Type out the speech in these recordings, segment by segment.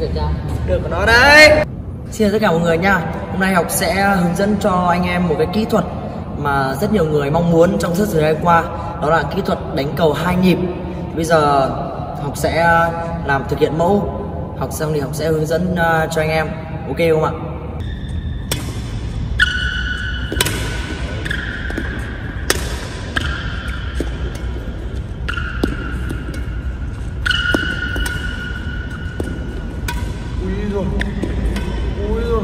được chưa? Được của nó đấy. Xin chào tất cả mọi người nha. Hôm nay Học sẽ hướng dẫn cho anh em một cái kỹ thuật mà rất nhiều người mong muốn trong suốt thời gian qua. Đó là kỹ thuật đánh cầu 2 nhịp. Bây giờ Học sẽ làm thực hiện mẫu. Học xong thì Học sẽ hướng dẫn cho anh em. Ok không ạ? Ui rồi.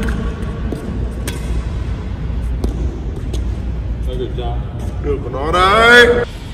Đây kiểm tra. Được của nó đấy.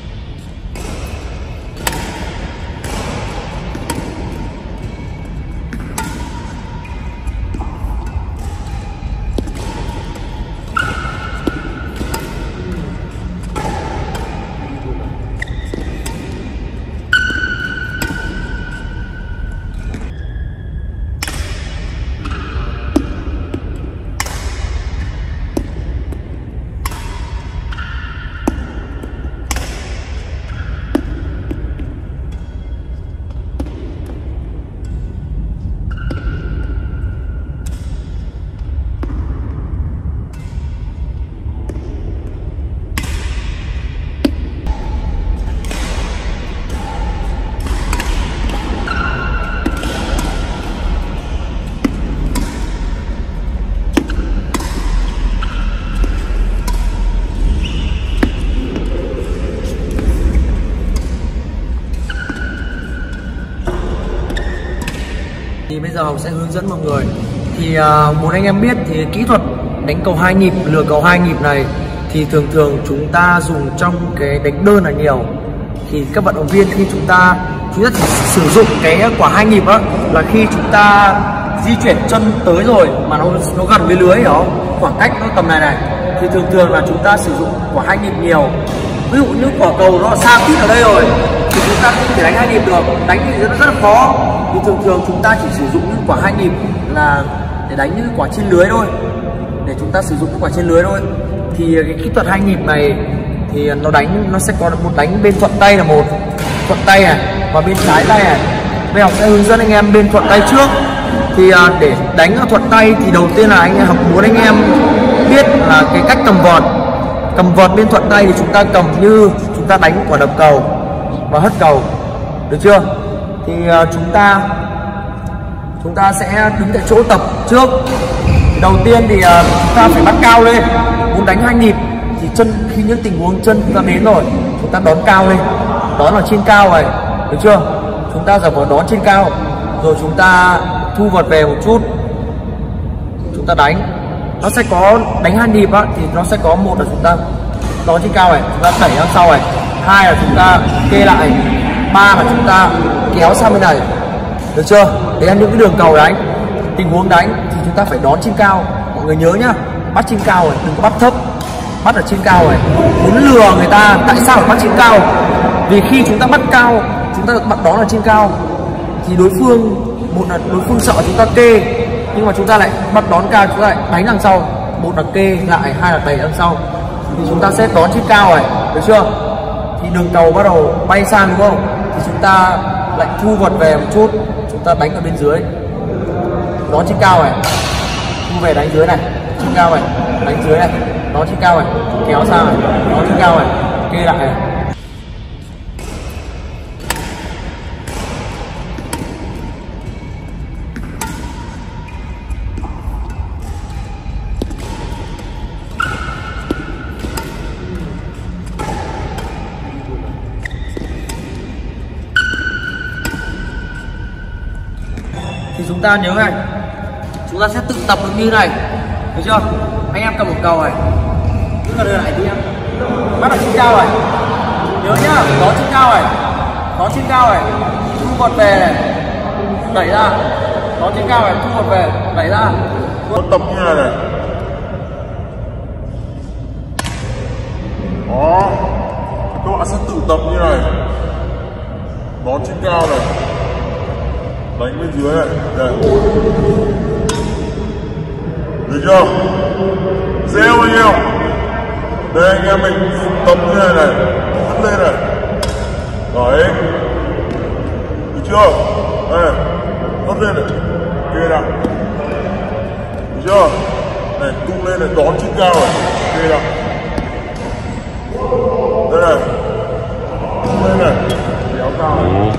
Thì bây giờ Học sẽ hướng dẫn mọi người. Thì muốn anh em biết thì kỹ thuật đánh cầu 2 nhịp, lừa cầu 2 nhịp này thì thường chúng ta dùng trong cái đánh đơn là nhiều. Thì các vận động viên khi chúng ta chỉ sử dụng cái quả 2 nhịp đó là khi chúng ta di chuyển chân tới rồi mà nó gần với lưới, hiểu không? Khoảng cách nó tầm này thì thường là chúng ta sử dụng quả 2 nhịp nhiều. Ví dụ như quả cầu nó xa tít ở đây rồi thì chúng ta không thể đánh 2 nhịp được, đánh thì rất là khó. Thì thường chúng ta chỉ sử dụng những quả 2 nhịp là để đánh những quả trên lưới thôi, để chúng ta sử dụng những quả trên lưới thôi. Thì cái kỹ thuật 2 nhịp này thì nó sẽ có một đánh bên thuận tay là một thuận tay này và bên trái tay này. Bây giờ Học sẽ hướng dẫn anh em bên thuận tay trước. Thì để đánh ở thuận tay thì đầu tiên là Học muốn anh em biết là cái cách cầm vợt bên thuận tay thì chúng ta cầm như chúng ta đánh quả đập cầu và hất cầu, được chưa? Thì chúng ta sẽ đứng tại chỗ tập trước. Đầu tiên thì chúng ta phải bắt cao lên. Muốn đánh 2 nhịp thì chân, khi những tình huống chân chúng ta đến rồi, chúng ta đón cao lên, đón ở trên cao này, được chưa? Chúng ta giả vờ đón trên cao rồi chúng ta thu vợt về một chút, chúng ta đánh. Nó sẽ có đánh 2 nhịp á, thì nó sẽ có một là chúng ta đón trên cao này, chúng ta đẩy ra sau này, 2 là chúng ta kê lại, 3 là chúng ta kéo sang bên này, được chưa? Đấy là những cái đường cầu đánh. Tình huống đánh thì chúng ta phải đón trên cao, mọi người nhớ nhá, bắt trên cao này, đừng có bắt thấp, bắt ở trên cao này. Muốn lừa người ta, tại sao phải bắt trên cao? Vì khi chúng ta bắt cao, chúng ta bắt đón ở trên cao thì đối phương sợ chúng ta kê, nhưng mà chúng ta lại bắt đón cao, chúng ta lại đánh đằng sau, một là kê lại, 2 là đẩy đằng sau, thì chúng ta sẽ đón trên cao này, được chưa? Thì đường cầu bắt đầu bay sang, đúng không? Thì chúng ta lại thu vợt về một chút, chúng ta đánh ở bên dưới, đón trên cao này, thu về đánh dưới này, trên cao này, đánh dưới này, đón trên cao này, kéo sang này, đón trên cao này, kê lại này. Thì chúng ta nhớ này, chúng ta sẽ tự tập được như này, được chưa? Anh em cầm một cầu này, cứ đưa lại đi em, bắt ở trên cao này, nhớ nhá, đó trên cao này, đó trên cao này, thu vợt về này, đẩy ra, đó trên cao này, thu vợt về, đẩy ra. Tập như này này. Đó, các bạn sẽ tự tập như này, đó trên cao này, đánh bên dưới này, đây. Được chưa? Dễ bao nhiêu? Đây anh em mình tập như này này, hất lên này. Đấy. Được chưa? Đây, hất lên này. kê nào. Được chưa? Này, tung lên này, đón trên cao này. Kê nào. Đây này. Tung lên này. Kéo cao này.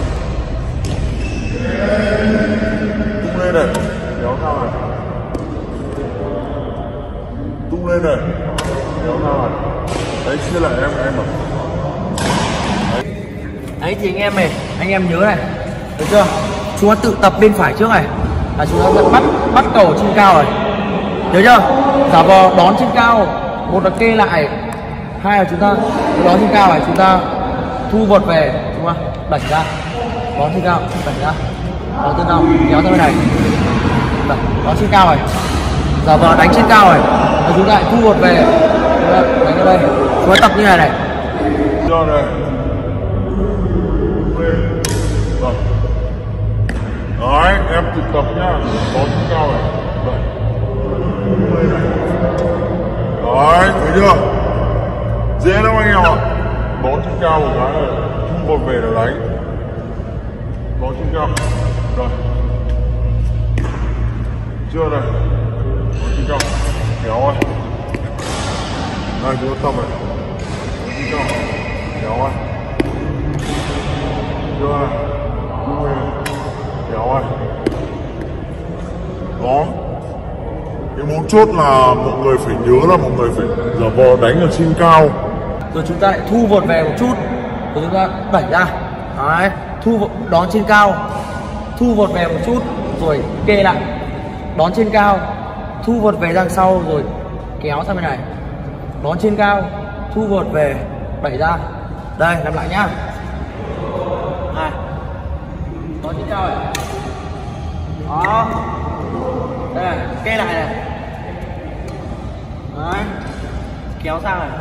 Tung lên này. Kéo cao này. Tung lên này. Kéo cao này. Đấy, chia lại em à. Đấy thì anh em nhớ này, được chưa? Chúng ta tự tập bên phải trước này là chúng ta sẽ bắt cầu trên cao rồi, nhớ chưa? Giả vờ đón trên cao, một là kê lại, hai là chúng ta đón trên cao này, chúng ta thu vợt về, đúng không? Đẩy ra, đón trên cao, đẩy ra, đón trên cao, kéo ra bên này, đón trên cao này, giả vờ đánh trên cao này, và chúng ta lại thu vợt về, chúng ta đánh ở đây, chúng ta tập như này này. Rồi này. Đấy, em tự tập nhá, có trên cao này. Đấy, thấy chưa? Dễ lắm anh em ạ. Bón trên cao một cái này, thu một về là đánh. Bón trên cao. Rồi. Chưa này. Bón trên cao. Kéo ơi. Đây, chúng ta tập này. Bón trên cao. Kéo ơi. Chưa này. Thu về. Kéo ơi. Đó. Cái mấu chốt là mọi người phải nhớ là mọi người phải giả vờ đánh ở trên cao. Rồi chúng ta lại thu vợt về một chút, rồi chúng ta đẩy ra. Đấy, đón trên cao, thu vợt về một chút, rồi kê lại, đón trên cao, thu vợt về đằng sau, rồi kéo sang bên này, đón trên cao, thu vợt về, đẩy ra. Đây, làm lại nhá. Này, đón trên cao này. Đó. Đây này, kê lại này. Đấy, kéo sang này.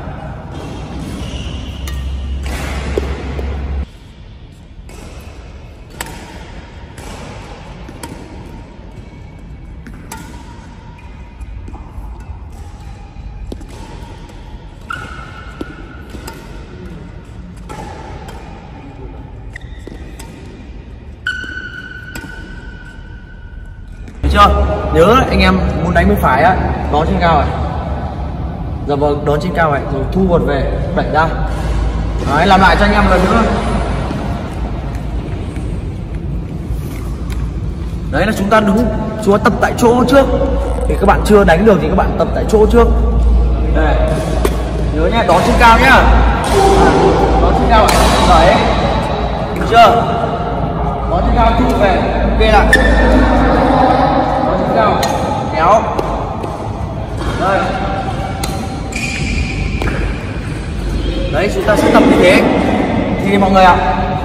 Chưa? Nhớ anh em muốn đánh bên phải á, đón trên cao này. Giờ vâng, đón trên cao này, rồi thu vợt về, đẩy ra. Đấy, làm lại cho anh em lần nữa. Đấy là chúng ta đứng, chúng ta tập tại chỗ trước. Thì các bạn chưa đánh được thì các bạn tập tại chỗ trước. Đây, nhớ nhá, đón trên cao nhá. Đón trên cao này, đẩy. Được chưa? Đón trên cao, thu về, kê lại. Cao, kéo. Đây. Đấy, chúng ta sẽ tập như thế. Thì mọi người ạ,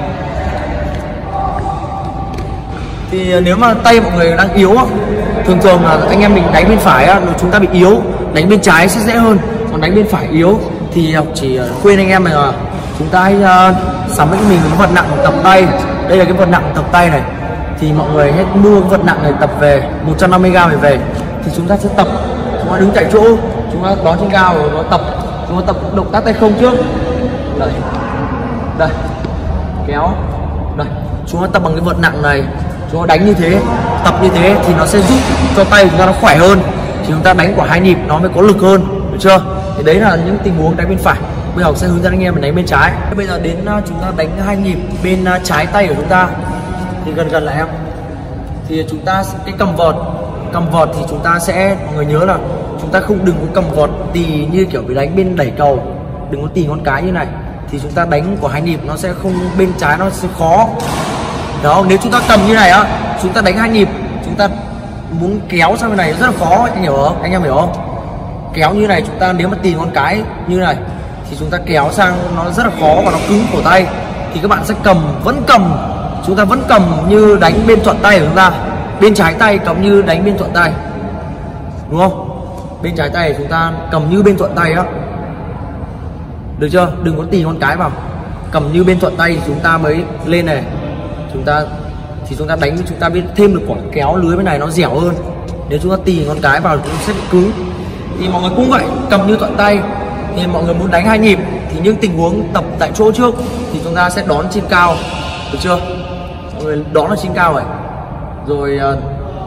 thì nếu mà tay mọi người đang yếu, thường thường là anh em mình đánh bên phải á, chúng ta bị yếu, đánh bên trái sẽ dễ hơn. Còn đánh bên phải yếu thì chỉ khuyên anh em là chúng ta hãy sắm cho mình cái vật nặng tập tay. Đây là cái vật nặng tập tay này. Thì mọi người hãy mua vật nặng này tập về 150g về thì chúng ta sẽ tập, chúng ta đứng tại chỗ, chúng ta đón trên cao rồi nó tập, chúng ta tập động tác tay không trước. Đây, đây, kéo, đây, chúng ta tập bằng cái vật nặng này, chúng ta đánh như thế, tập như thế thì nó sẽ giúp cho tay chúng ta nó khỏe hơn, thì chúng ta đánh quả 2 nhịp nó mới có lực hơn, được chưa? Thì đấy là những tình huống đánh bên phải. Bây giờ sẽ hướng dẫn anh em mình đánh bên trái. Bây giờ đến chúng ta đánh 2 nhịp bên trái tay của chúng ta. Thì gần lại em, thì chúng ta cái cầm vợt thì chúng ta sẽ, mọi người nhớ là chúng ta không đừng có cầm vợt tì như kiểu bị đánh bên đẩy cầu, đừng có tì ngón cái như này, thì chúng ta đánh của 2 nhịp nó sẽ không, bên trái nó sẽ khó. Đó, nếu chúng ta cầm như này á, chúng ta đánh 2 nhịp, chúng ta muốn kéo sang bên này rất là khó, anh hiểu không? Anh em hiểu không? Kéo như này chúng ta nếu mà tì ngón cái như này thì chúng ta kéo sang nó rất là khó và nó cứng cổ tay. Thì các bạn sẽ vẫn cầm, chúng ta vẫn cầm như đánh bên trọn tay của chúng ta, bên trái tay cầm như đánh bên trọn tay, đúng không? Bên trái tay chúng ta cầm như bên trọn tay á, được chưa? Đừng có tì ngón cái vào, cầm như bên trọn tay thì chúng ta mới lên này, chúng ta đánh, chúng ta biết thêm được quả kéo lưới bên này nó dẻo hơn. Nếu chúng ta tì ngón cái vào thì nó sẽ bị cứng. Thì mọi người cũng vậy, cầm như trọn tay. Thì mọi người muốn đánh 2 nhịp thì những tình huống tập tại chỗ trước thì chúng ta sẽ đón trên cao, được chưa? Mọi người đón ở trên cao này, rồi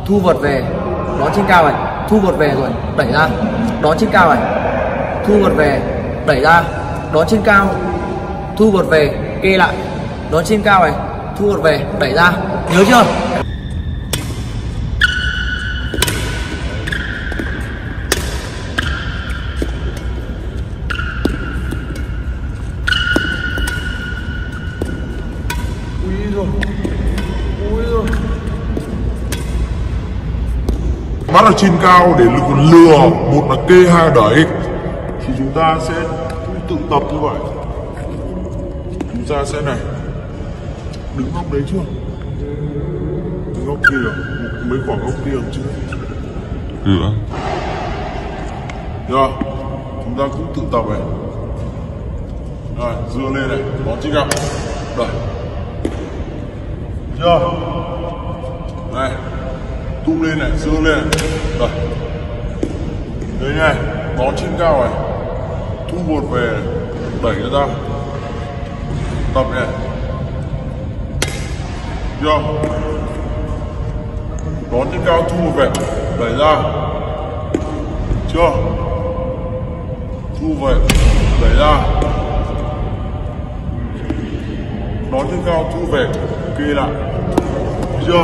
thu vợt về, đón trên cao này, thu vợt về rồi đẩy ra, đón trên cao này, thu vợt về, đẩy ra, đón trên cao, thu vợt về, kê lại, đón trên cao này, thu vợt về, đẩy ra, nhớ chưa? Bắt ở trên cao để lừa, một là kê, hai là đẩy, thì chúng ta sẽ tự tập như vậy. Chúng ta sẽ này, đứng góc đấy chưa? Đứng góc kia, mấy khoảng góc kia chưa? Được. Được, chúng ta cũng tự tập này. Rồi, dưa lên này, bó trên cao, đẩy. Chưa? Này, tung lên này, dưa lên này, đẩy. Đây này, bó trên cao này, thu vợt về này, đẩy nó ra, tập này. Chưa? Bó trên cao thu vợt về, đẩy ra. Chưa? Thu về, đẩy ra. Đón trên cao thu về, kê lại. Chưa?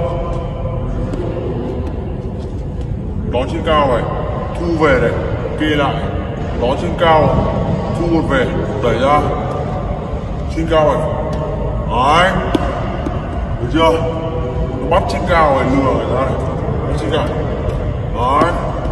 Đón trên cao này, thu về này, kê lại. Đón trên cao, thu một về, đẩy ra. Trên cao này. Đấy. Được chưa? Bắt trên cao này, lừa người ta này. Bắt trên cao. Đấy.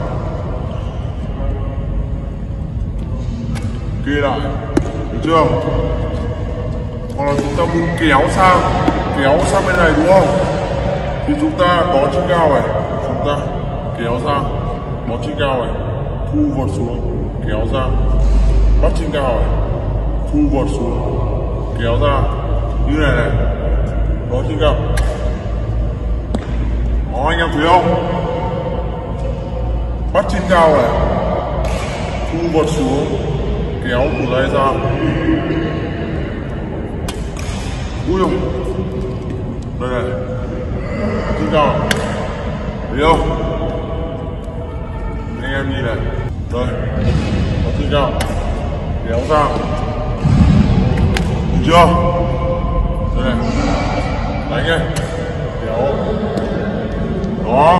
Kê lại. Được chưa? Hoặc là chúng ta muốn kéo sang bên này đúng không? Thì chúng ta có trên cao này, chúng ta kéo sang, có trên cao này, thu vợt xuống, kéo ra, bắt trên cao này, thu vợt xuống, kéo ra, như này này, đó trên cao. Đó, anh em thấy không? Bắt trên cao này, thu vợt xuống, kéo cổ tay ra. Ui dồi, đây này, trên cao này, thấy không? Anh em nhìn này, đây, nó trên cao, kéo ra, được chưa? Đây này, đánh này, kéo, đó.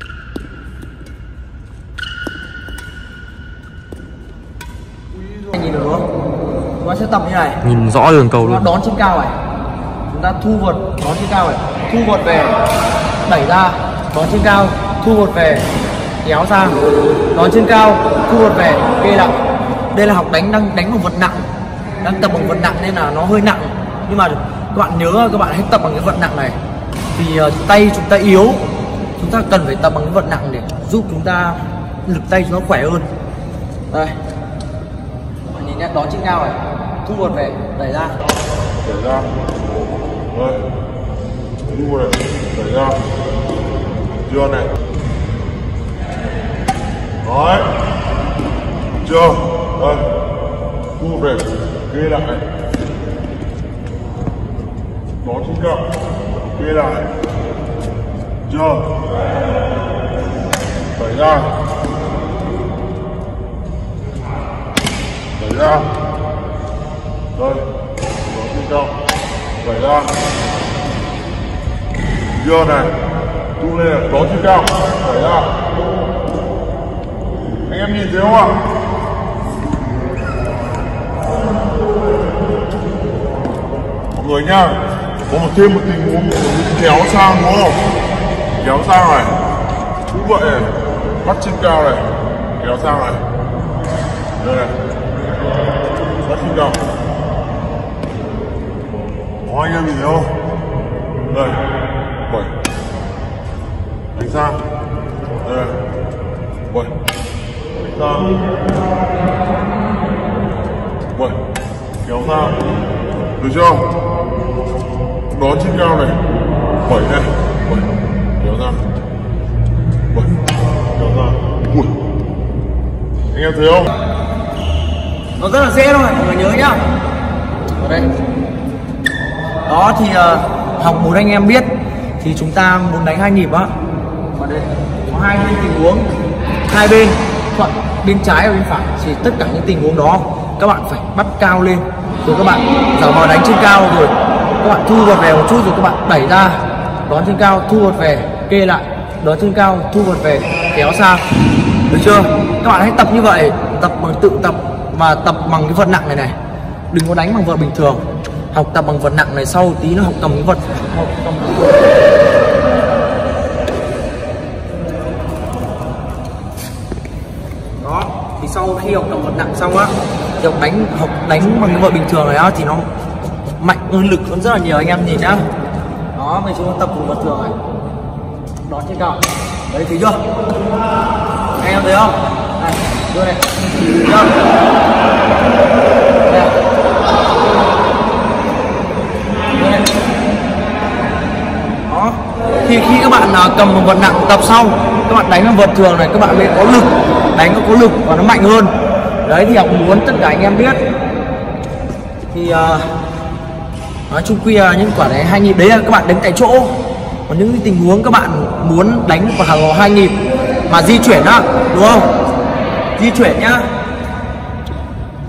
Anh nhìn được không? Chúng ta sẽ tập như này, nhìn rõ đường cầu luôn. đón trên cao này, chúng ta thu vợt, đón trên cao này, thu vợt về, đẩy ra, đón trên cao, thu vợt về, kéo sang, đón trên cao, thu vợt về, kê lại. Đây là học đang đánh bằng vật nặng, đang tập bằng vật nặng nên là nó hơi nặng, nhưng mà các bạn nhớ các bạn hãy tập bằng cái vật nặng này thì tay chúng ta yếu, chúng ta cần phải tập bằng cái vật nặng để giúp chúng ta lực tay nó khỏe hơn. Đây, bạn nhìn nhé, đón trên cao này, thu vợt về, đẩy ra, Đẩy ra. Đây. Thu này, đẩy ra. Chưa này. Đấy. Chưa. Đây. Thu về, kê lại. Đón trên cao, kê lại. Chưa. Đẩy ra. Đẩy ra. Đây, đón trên cao, đẩy ra. Chưa này, tung lên này, đón trên cao, đẩy ra. Anh em nhìn thấy không ạ? Mọi người nhá, có thêm một tình huống kéo sang đúng không? Kéo sang này, cũng vậy này, bắt trên cao này, kéo sang này. Đây này, bắt trên cao. Có anh em nhìn thấy không? Đây, 7. Đánh sang. Đây này, 7. Đánh sang. 7. Kéo sang. Được chưa? Đón trên cao này, 7 này, 7. Kéo ra. 7. Kéo ra. Ui. Anh em thấy không? nó rất là dễ thôi, mọi người nhớ nhá. Ở đây. Đó thì học muốn anh em biết thì chúng ta muốn đánh 2 nhịp á Và đây có hai tình huống, hai bên chọn bên trái và bên phải. Thì tất cả những tình huống đó các bạn phải bắt cao lên, rồi các bạn giả vờ đánh trên cao, rồi các bạn thu vợt về một chút, rồi các bạn đẩy ra đón trên cao, thu vợt về, kê lại, đón trên cao, thu vợt về, kéo sang, được chưa? Các bạn hãy tập như vậy, tập bằng tự tập và tập bằng cái vật nặng này này. Đừng có đánh bằng vợt bình thường, học tập bằng vật nặng này, sau tí nó học cầm cái vật đó. Thì sau khi học cầm vật nặng xong á, thì học đánh bằng cái vợt bình thường này á, thì nó mạnh hơn, lực hơn rất là nhiều. Anh em nhìn nhá, đó, mình chúng ta tập cùng vật thường này, đón trên cao đấy, thấy chưa? Anh em thấy không? Này, đưa này, thấy chưa? Đây. Đó. Thì khi các bạn cầm một vật nặng tập xong, các bạn đánh bằng vật thường này, các bạn mới có lực, đánh nó có lực và nó mạnh hơn. Đấy, thì học muốn tất cả anh em biết. Thì nói chung quy là những quả này 2 nhịp, đấy là các bạn đánh tại chỗ. Còn những tình huống các bạn muốn đánh vào 2 nhịp mà di chuyển á, đúng không? Di chuyển nhá. Thì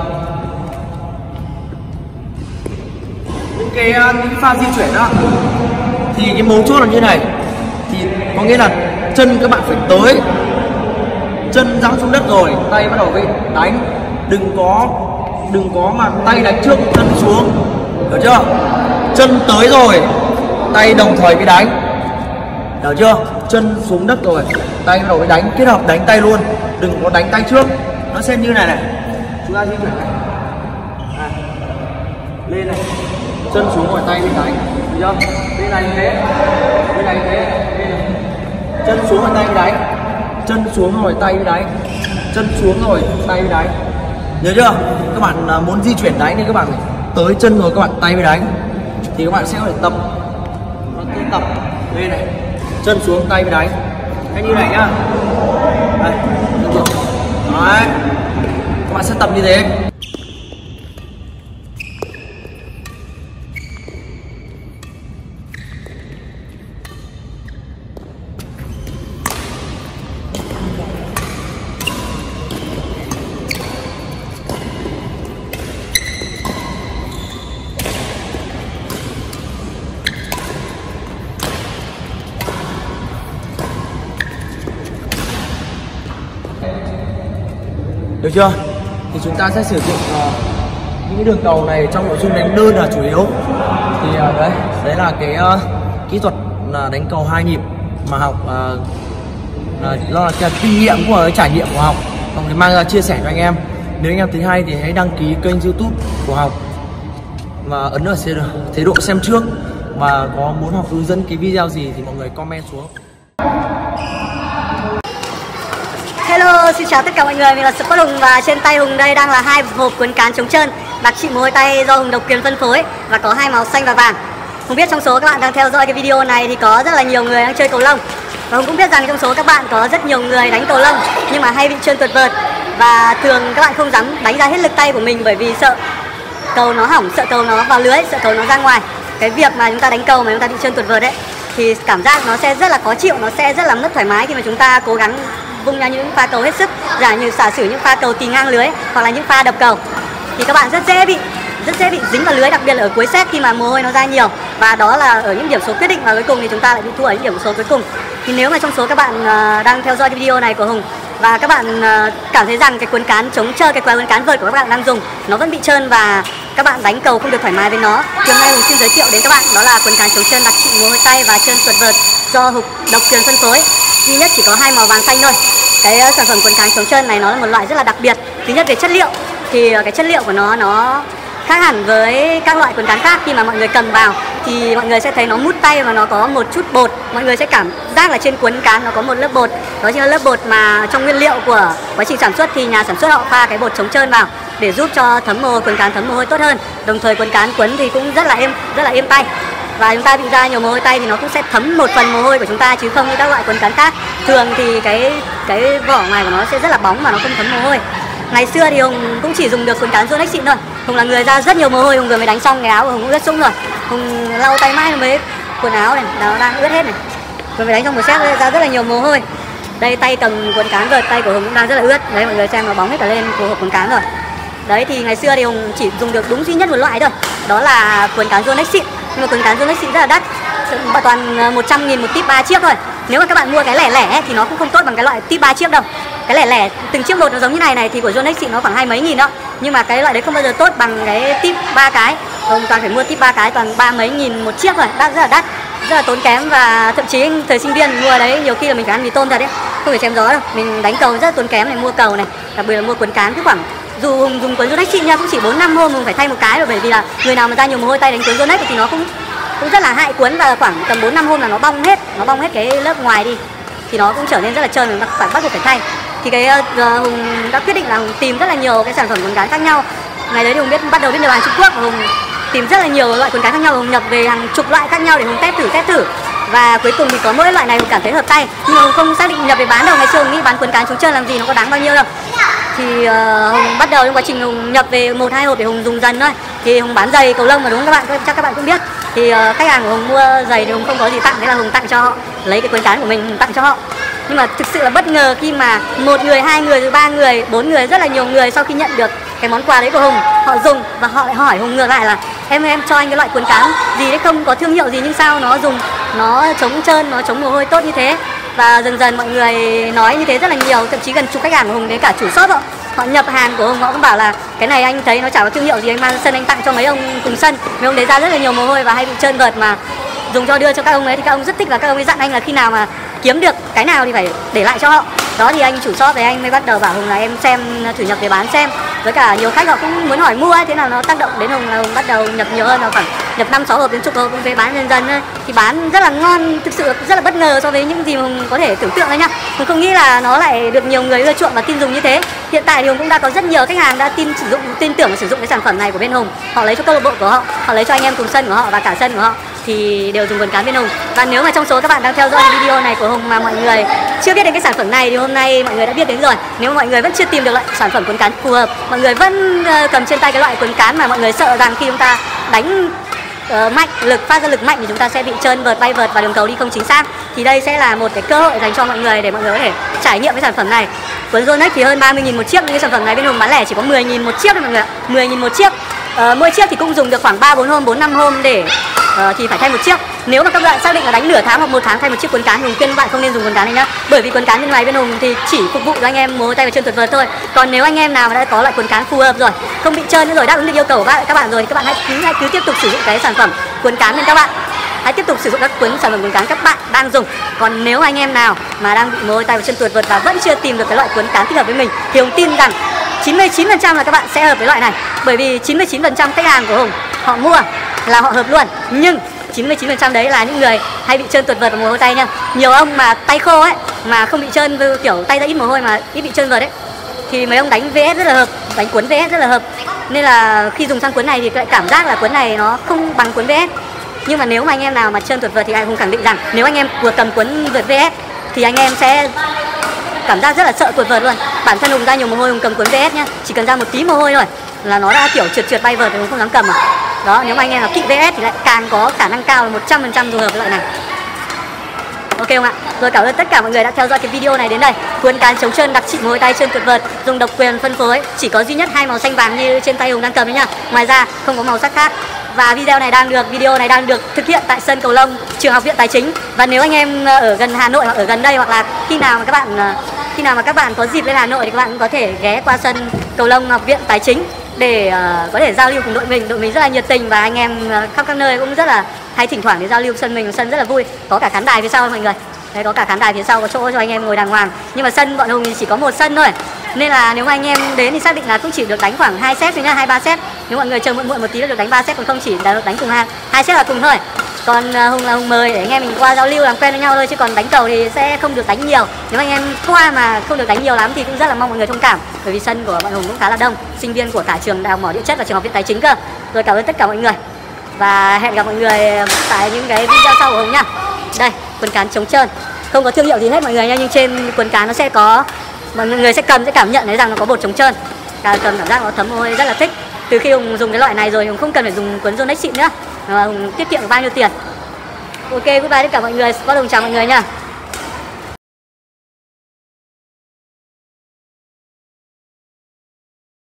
những pha di chuyển á, thì cái mấu chốt là như này. Thì có nghĩa là chân các bạn phải tới, chân giẫm xuống đất rồi, tay bắt đầu bị đánh. Đừng có mà tay đánh trước, chân xuống, hiểu chưa? Chân tới rồi, tay đồng thời bị đánh, hiểu chưa? Chân xuống đất rồi, tay bắt đầu bị đánh, kết hợp đánh tay luôn. Đừng có đánh tay trước. Nó xem như này này, chúng ta di chuyển này, lên này, chân xuống rồi tay bị đánh, hiểu chưa? Bên này như thế, bên này như thế, bên này. Chân xuống rồi tay bị đánh, chân xuống rồi tay bị đánh, chân xuống rồi tay bị đánh, nhớ chưa? Các bạn muốn di chuyển đánh thì các bạn phải tới chân rồi các bạn tay bị đánh, thì các bạn sẽ có thể tập, nó tự tập đây này, chân xuống tay bị đánh, hay như này nhá. Đây, đấy, các bạn sẽ tập như thế. Được chưa? Thì chúng ta sẽ sử dụng những cái đường cầu này trong nội dung đánh đơn là chủ yếu. Thì đấy là cái kỹ thuật đánh cầu 2 nhịp mà học lo là cái kinh nghiệm của cái trải nghiệm của học, Học thì mang ra chia sẻ cho anh em. Nếu anh em thấy hay thì hãy đăng ký kênh YouTube của Học và ấn vào chế độ xem trước, và có muốn Học hướng dẫn cái video gì thì mọi người comment xuống. Hello, xin chào tất cả mọi người, mình là Sport Hùng và trên tay Hùng đây đang là 2 hộp cuốn cán chống trơn đặc trị mồ hôi tay do Hùng độc quyền phân phối và có 2 màu xanh và vàng. Hùng biết trong số các bạn đang theo dõi cái video này thì có rất là nhiều người đang chơi cầu lông, và Hùng cũng biết rằng trong số các bạn có rất nhiều người đánh cầu lông nhưng mà hay bị trơn tuột vợt, và thường các bạn không dám đánh ra hết lực tay của mình bởi vì sợ cầu nó hỏng, sợ cầu nó vào lưới, sợ cầu nó ra ngoài. Cái việc mà chúng ta đánh cầu mà chúng ta bị trơn tuột vợt ấy thì cảm giác nó sẽ rất là khó chịu, nó sẽ rất là mất thoải mái khi mà chúng ta cố gắng vung ra những pha cầu hết sức, giả sử những pha cầu tì ngang lưới hoặc là những pha đập cầu thì các bạn rất dễ bị dính vào lưới, đặc biệt là ở cuối set khi mà mồ hôi nó ra nhiều, và đó là ở những điểm số quyết định, và cuối cùng thì chúng ta lại bị thua ở những điểm số cuối cùng. Thì nếu mà trong số các bạn đang theo dõi cái video này của Hùng và các bạn cảm thấy rằng cái cuốn cán chống trơn, cái cuốn cán vợt của các bạn đang dùng nó vẫn bị trơn và các bạn đánh cầu không được thoải mái với nó, thì hôm nay Hùng xin giới thiệu đến các bạn đó là cuốn cán chống trơn đặc trị mồ hôi tay và trơn tuột vợt do Hùng độc quyền phân phối, duy nhất chỉ có 2 màu vàng xanh thôi. Cái sản phẩm cuốn cán chống trơn này nó là một loại rất là đặc biệt. Thứ nhất về chất liệu thì cái chất liệu của nó khác hẳn với các loại cuốn cán khác. Khi mà mọi người cầm vào thì mọi người sẽ thấy nó mút tay và nó có một chút bột, mọi người sẽ cảm giác là trên cuốn cán nó có một lớp bột, đó chính là lớp bột mà trong nguyên liệu của quá trình sản xuất thì nhà sản xuất họ pha cái bột chống trơn vào để giúp cho thấm mồ hôi, cuốn cán thấm mồ hôi tốt hơn. Đồng thời cuốn cán quấn thì cũng rất là êm tay, và chúng ta bị ra nhiều mồ hôi tay thì nó cũng sẽ thấm một phần mồ hôi của chúng ta, chứ không như các loại cuốn cán khác. Thường thì cái vỏ ngoài của nó sẽ rất là bóng mà nó không thấm mồ hôi. Ngày xưa thì Hùng cũng chỉ dùng được cuốn cán Yonex xịn thôi. Hùng là người ra rất nhiều mồ hôi, Hùng vừa mới đánh xong cái áo của Hùng cũng ướt sũng rồi. Hùng lau tay mãi mới quần áo này nó đang ướt hết này. Vừa mới đánh xong một set ra rất là nhiều mồ hôi. Đây tay cầm cuốn cán vợt, tay của Hùng cũng đang rất là ướt. Đấy mọi người xem nó bóng hết cả lên của hộp cuốn cán rồi. Đấy thì ngày xưa thì Hùng chỉ dùng được đúng duy nhất một loại thôi, đó là cuốn cán Yonex xịn. Nhưng mà cuốn cán Yonex xịn rất là đắt, toàn 100.000 một tip 3 chiếc thôi. Nếu mà các bạn mua cái lẻ lẻ thì nó cũng không tốt bằng cái loại tip 3 chiếc đâu. Cái lẻ lẻ từng chiếc một nó giống như này thì của Yonex xịn nó khoảng 20 mấy nghìn đó. Nhưng mà cái loại đấy không bao giờ tốt bằng cái tip 3 cái. Hùng toàn phải mua tip 3 cái toàn 30 mấy nghìn một chiếc rồi, rất là đắt, rất là tốn kém. Và thậm chí thời sinh viên mua đấy nhiều khi là mình phải ăn mì tôm thật đấy, không phải chém gió đâu. Mình đánh cầu rất là tốn kém này, mua cầu này, đặc biệt là mua cuốn cán cứ khoảng, dù Hùng dùng cuốn Yonex xịn nha cũng chỉ 4-5 hôm Hùng phải thay một cái rồi, bởi vì là người nào mà ra nhiều mồ hôi tay đánh cuốn Yonex thì nó cũng rất là hại cuốn, và khoảng tầm 4-5 hôm là nó bong hết cái lớp ngoài đi thì nó cũng trở nên rất là trơn, mình phải bắt buộc phải thay. Thì cái Hùng đã quyết định là Hùng tìm rất là nhiều cái sản phẩm cuốn cán khác nhau. Ngày đấy thì Hùng bắt đầu biết điều hàng Trung Quốc, Hùng tìm rất là nhiều loại cuốn cán khác nhau, Hùng nhập về hàng chục loại khác nhau để Hùng test thử. Và cuối cùng thì có mỗi loại này Hùng cảm thấy hợp tay, nhưng mà Hùng không xác định nhập về bán đâu. Ngày xưa Hùng nghĩ bán cuốn cán trống trơn làm gì, nó có đáng bao nhiêu đâu. Thì Hùng bắt đầu trong quá trình Hùng nhập về 1-2 hộp để Hùng dùng dần thôi. Thì Hùng bán giày cầu lông mà, đúng không các bạn, chắc các bạn cũng biết. Thì khách hàng của Hùng mua giày thì Hùng không có gì tặng, thế là Hùng tặng cho họ, lấy cái cuốn cán của mình Hùng tặng cho họ. Nhưng mà thực sự là bất ngờ khi mà 1 người, 2 người, 3 người, 4 người, rất là nhiều người sau khi nhận được cái món quà đấy của Hùng, họ dùng và họ lại hỏi Hùng ngược lại là em cho anh cái loại cuốn cán gì đấy không có thương hiệu gì nhưng sao nó dùng nó chống trơn, nó chống mồ hôi tốt như thế. Và dần dần mọi người nói như thế rất là nhiều, thậm chí gần chục khách hàng của Hùng đến cả chủ shop họ nhập hàng của Hùng, họ cũng bảo là cái này anh thấy nó chả có thương hiệu gì, anh mang sân anh tặng cho mấy ông cùng sân, mấy ông đấy ra rất là nhiều mồ hôi và hay bị trơn vợt, mà dùng cho đưa cho các ông ấy thì các ông rất thích, và các ông ấy dặn anh là khi nào mà kiếm được cái nào thì phải để lại cho họ. Đó thì anh chủ shop thì anh mới bắt đầu bảo Hùng là em xem thử nhập về bán xem, với cả nhiều khách họ cũng muốn hỏi mua ấy, thế nào nó tác động đến Hùng là Hùng bắt đầu nhập nhiều hơn, là khoảng nhập 5-6 hộp đến chục hộp về bán dần dần ấy. Thì bán rất là ngon, thực sự rất là bất ngờ so với những gì Hùng có thể tưởng tượng đấy nhá. Hùng không nghĩ là nó lại được nhiều người ưa chuộng và tin dùng như thế. Hiện tại thì Hùng cũng đã có rất nhiều khách hàng đã tin tưởng và sử dụng cái sản phẩm này của bên Hùng. Họ lấy cho câu lạc bộ của họ lấy cho anh em cùng sân của họ và cả sân của họ thì đều dùng cuốn cán bên Hùng. Và nếu mà trong số các bạn đang theo dõi video này của Hùng mà mọi người chưa biết đến cái sản phẩm này thì hôm nay mọi người đã biết đến rồi. Nếu mà mọi người vẫn chưa tìm được loại sản phẩm cuốn cán phù hợp, mọi người vẫn cầm trên tay cái loại cuốn cán mà mọi người sợ rằng khi chúng ta đánh mạnh lực, phát ra lực mạnh thì chúng ta sẽ bị trơn vợt, bay vợt và đường cầu đi không chính xác, thì đây sẽ là một cái cơ hội dành cho mọi người để mọi người có thể trải nghiệm cái sản phẩm này. Cuốn Yonex thì hơn 30.000 một chiếc, nhưng cái sản phẩm này bên Hùng bán lẻ chỉ có 10.000 một chiếc thôi mọi người ạ, 10.000 một chiếc. Mỗi chiếc thì cũng dùng được khoảng 3-4 hôm, 4-5 hôm để thì phải thay một chiếc. Nếu mà các bạn xác định là đánh nửa tháng hoặc 1 tháng thay một chiếc cuốn cán thì Hùng khuyên các bạn không nên dùng cuốn cán này nhá, bởi vì cuốn cán bên ngoài bên Hùng thì chỉ phục vụ cho anh em mồ hôi tay và chân tuyệt vời thôi. Còn nếu anh em nào mà đã có loại cuốn cán phù hợp rồi, không bị trơn nữa rồi, đáp ứng được yêu cầu của các bạn rồi thì các bạn hãy cứ tiếp tục sử dụng cái sản phẩm cuốn cán bên các bạn. Hãy tiếp tục sử dụng các sản phẩm cuốn cán các bạn đang dùng. Còn nếu anh em nào mà đang bị mồ hôi tay và chân tuyệt vời và vẫn chưa tìm được cái loại cuốn cán thích hợp với mình thì Hùng tin rằng 99% là các bạn sẽ hợp với loại này, bởi vì 99% khách hàng của Hùng họ mua là họ hợp luôn. Nhưng 99% đấy là những người hay bị trơn tuột vợt và mồ hôi tay nha. Nhiều ông mà tay khô ấy, mà không bị trơn, kiểu tay ra ít mồ hôi mà ít bị trơn vợt ấy, thì mấy ông đánh VS rất là hợp, đánh cuốn VS rất là hợp. Nên là khi dùng sang cuốn này thì lại cảm giác là cuốn này nó không bằng cuốn VS. Nhưng mà nếu mà anh em nào mà trơn tuột vợt thì anh Hùng khẳng định rằng nếu anh em vừa cầm cuốn vợt VS thì anh em sẽ cảm giác rất là sợ tuột vợt luôn. Bản thân Hùng ra nhiều mồ hôi, Hùng cầm cuốn VS nhá, chỉ cần ra một tí mồ hôi thôi là nó đã kiểu trượt bay vợt thì Hùng không dám cầm. Đó, nếu mà anh em nào kỵ VS thì lại càng có khả năng cao 100% phù hợp với loại này. Ok không ạ? Rồi, cảm ơn tất cả mọi người đã theo dõi cái video này đến đây. Cuốn cán chống trơn đặc trị mồ hôi tay chân tuyệt vời, dùng độc quyền phân phối, chỉ có duy nhất 2 màu xanh vàng như trên tay Hùng đang cầm đấy nha. Ngoài ra không có màu sắc khác. Và video này đang được thực hiện tại sân cầu lông trường Học viện Tài chính. Và nếu anh em ở gần Hà Nội hoặc ở gần đây, hoặc là khi nào mà các bạn có dịp lên Hà Nội thì các bạn cũng có thể ghé qua sân cầu lông Học viện Tài chính để có thể giao lưu cùng đội mình. Đội mình rất là nhiệt tình và anh em khắp các nơi cũng rất là hay thỉnh thoảng để giao lưu. Sân mình sân rất là vui, có cả khán đài phía sau mọi người. Đấy, có cả khán đài phía sau, có chỗ cho anh em ngồi đàng hoàng. Nhưng mà sân bọn Hùng thì chỉ có một sân thôi, nên là nếu mà anh em đến thì xác định là cũng chỉ được đánh khoảng 2 set thôi nhá, 2-3 set. Nếu mọi người chờ muộn một tí là được đánh 3 set, còn không chỉ là được đánh cùng 2 set là cùng thôi. Còn Hùng là Hùng mời để anh em mình qua giao lưu làm quen với nhau thôi, chứ còn đánh cầu thì sẽ không được đánh nhiều. Nếu anh em qua mà không được đánh nhiều lắm thì cũng rất là mong mọi người thông cảm, bởi vì sân của bọn Hùng cũng khá là đông, sinh viên của cả trường Đại học Mỏ Địa Chất và trường Học viện Tài chính cơ. Rồi, cảm ơn tất cả mọi người và hẹn gặp mọi người tại những cái video sau của Hùng nhá. Đây, cuốn cán chống trơn, không có thương hiệu gì hết mọi người nha, nhưng trên cuốn cán nó sẽ có, mọi người sẽ cầm sẽ cảm nhận thấy rằng nó có bột chống trơn, cầm cảm giác nó thấm mồ hôi rất là thích. Từ khi Hùng dùng cái loại này rồi Hùng không cần phải dùng cuốn Yonex xịn nữa, mà Hùng tiết kiệm được bao nhiêu tiền. Ok, goodbye tất cả mọi người. Sport Hùng chào mọi người nha.